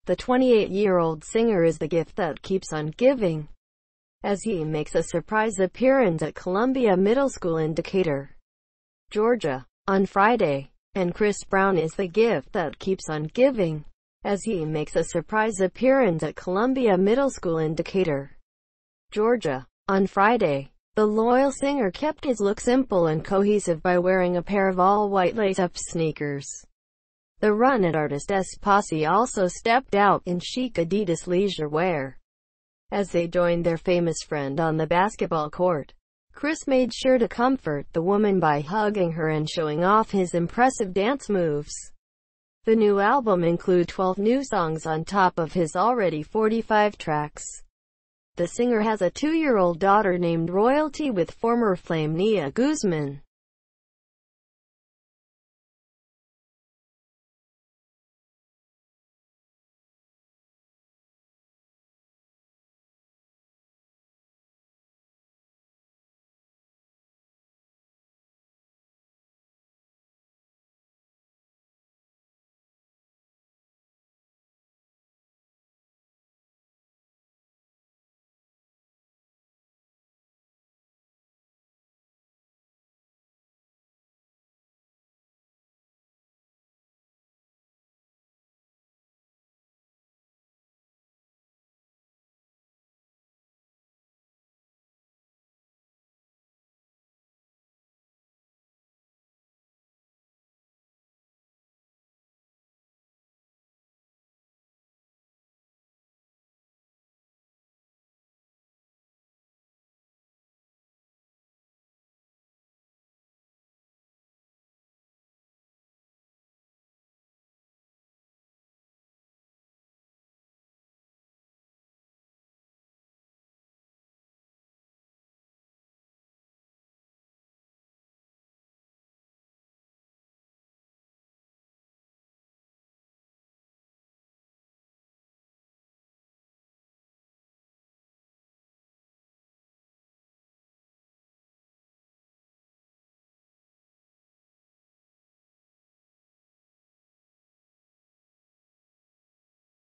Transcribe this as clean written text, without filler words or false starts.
The 28-year-old singer is the gift that keeps on giving, as he makes a surprise appearance at Columbia Middle School in Decatur, Georgia, on Friday. And Chris Brown is the gift that keeps on giving, as he makes a surprise appearance at Columbia Middle School in Decatur, Georgia, on Friday. The loyal singer kept his look simple and cohesive by wearing a pair of all-white lace-up sneakers. The Run It Artists posse also stepped out in chic Adidas leisure wear as they joined their famous friend on the basketball court. Chris made sure to comfort the woman by hugging her and showing off his impressive dance moves. The new album includes 12 new songs on top of his already 45 tracks. The singer has a 2-year-old daughter named Royalty with former Flame Nia Guzman.